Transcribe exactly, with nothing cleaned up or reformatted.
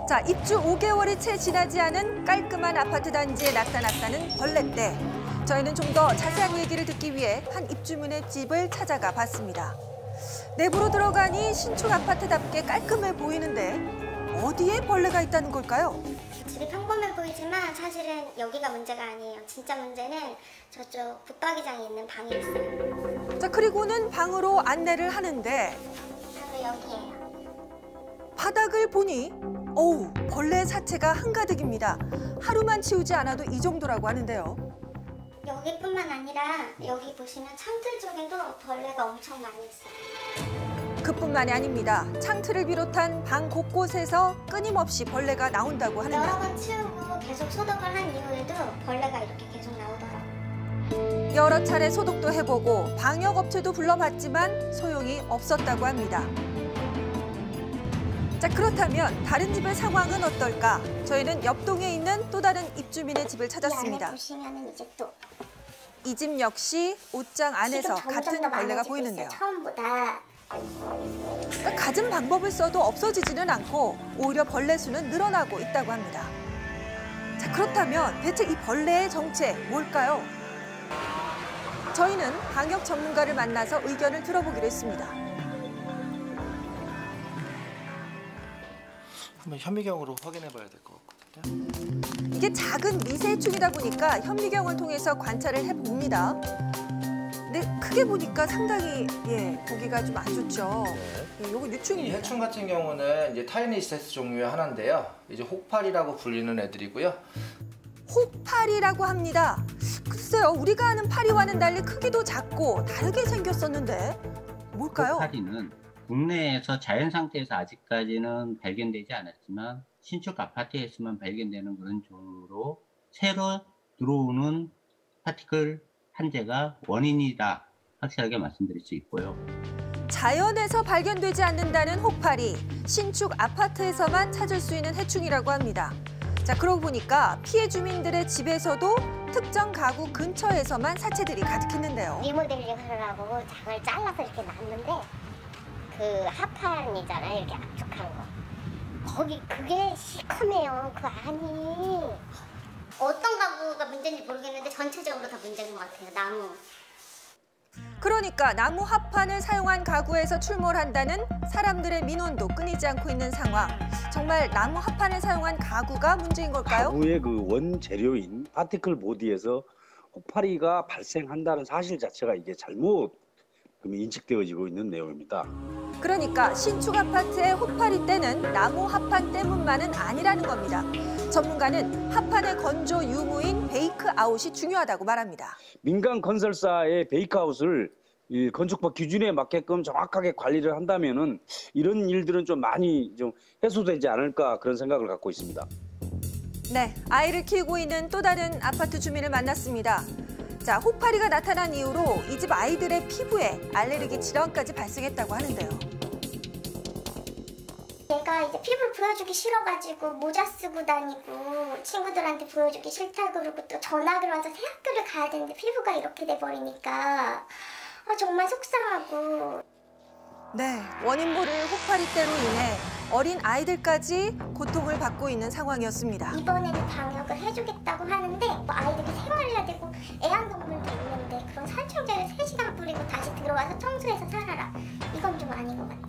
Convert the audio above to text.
자, 입주 오 개월이 채 지나지 않은 깔끔한 아파트 단지에 나타났다는 벌레떼. 저희는 좀 더 자세한 얘기를 듣기 위해 한 입주민의 집을 찾아가 봤습니다. 내부로 들어가니 신축 아파트답게 깔끔해 보이는데 어디에 벌레가 있다는 걸까요? 집이 평범해 보이지만 사실은 여기가 문제가 아니에요. 진짜 문제는 저쪽 붙박이장에 있는 방에 있어요. 자, 그리고는 방으로 안내를 하는데 바로 여기예요. 바닥을 보니 어우, 벌레 사체가 한가득입니다. 하루만 치우지 않아도 이 정도라고 하는데요. 여기뿐만 아니라 여기 보시면 창틀 쪽에도 벌레가 엄청 많이 있어요. 그뿐만이 아닙니다. 창틀을 비롯한 방 곳곳에서 끊임없이 벌레가 나온다고 하는데 여러 번 치우고 계속 소독을 한 이후에도 벌레가 이렇게 계속 나오더라고요. 여러 차례 소독도 해보고 방역업체도 불러봤지만 소용이 없었다고 합니다. 자, 그렇다면 다른 집의 상황은 어떨까? 저희는 옆동에 있는 또 다른 입주민의 집을 찾았습니다. 이 안에 보시면은 이제 또 이 집 역시 옷장 안에서 지금 점점 같은 더 벌레가 많아지고 보이는데요. 있어요, 처음보다. 그러니까 갖은 방법을 써도 없어지지는 않고 오히려 벌레 수는 늘어나고 있다고 합니다. 자, 그렇다면 대체 이 벌레의 정체 뭘까요? 저희는 방역 전문가를 만나서 의견을 들어보기로 했습니다. 한번 현미경으로 확인해 봐야 될 것 같거든요. 이게 작은 미세충이다 보니까 현미경을 통해서 관찰을 해봅니다. 근데 크게 보니까 상당히 예, 보기가 좀 안 좋죠. 예, 요거 이 유충입니다. 해충 같은 경우는 이제 타이니스테스 종류의 하나인데요. 이제 혹파리라고 불리는 애들이고요. 혹파리라고 합니다. 글쎄요, 우리가 아는 파리와는 달리 크기도 작고 다르게 생겼었는데 뭘까요? 혹파리는 국내에서 자연 상태에서 아직까지는 발견되지 않았지만 신축 아파트에서만 발견되는 그런 종으로 새로 들어오는 파티클 한재가 원인이다 확실하게 말씀드릴 수 있고요. 자연에서 발견되지 않는다는 혹파리, 신축 아파트에서만 찾을 수 있는 해충이라고 합니다. 자, 그러고 보니까 피해 주민들의 집에서도 특정 가구 근처에서만 사체들이 가득했는데요. 리모델링 하려고 장을 잘라서 이렇게 놨는데 그 하판이잖아요, 이렇게 압축한 거. 거기 그게 시커매요, 그 안이. 어떤 가구가 문제인지 모르겠는데 전체적으로 다 문제인 것 같아요, 나무. 그러니까 나무 합판을 사용한 가구에서 출몰한다는 사람들의 민원도 끊이지 않고 있는 상황. 정말 나무 합판을 사용한 가구가 문제인 걸까요? 가구의 그 원재료인 파티클 보디에서 혹파리가 발생한다는 사실 자체가 이게 잘못 인식되어지고 있는 내용입니다. 그러니까 신축 아파트의 혹파리 때는 나무 합판 때문만은 아니라는 겁니다. 전문가는 합판의 건조 유무인 베이크아웃이 중요하다고 말합니다. 민간 건설사의 베이크아웃을 이 건축법 기준에 맞게끔 정확하게 관리를 한다면은 이런 일들은 좀 많이 좀 해소되지 않을까 그런 생각을 갖고 있습니다. 네, 아이를 키우고 있는 또 다른 아파트 주민을 만났습니다. 자, 혹파리가 나타난 이후로 이 집 아이들의 피부에 알레르기 질환까지 발생했다고 하는데요. 얘가 이제 피부를 보여주기 싫어가지고 모자 쓰고 다니고 친구들한테 보여주기 싫다 그러고 또 전학을 와서 새 학교를 가야 되는데 피부가 이렇게 돼버리니까 아, 정말 속상하고. 네, 원인 모를 혹파리 때로 인해 어린 아이들까지 고통을 받고 있는 상황이었습니다. 이번에는 방역을 해주겠다고 하는데 뭐 아이들이 생활해야 되고 애완동물도 있는데 그런 살충제를 세 시간 뿌리고 다시 들어와서 청소해서 살아라. 이건 좀 아닌 것 같아요.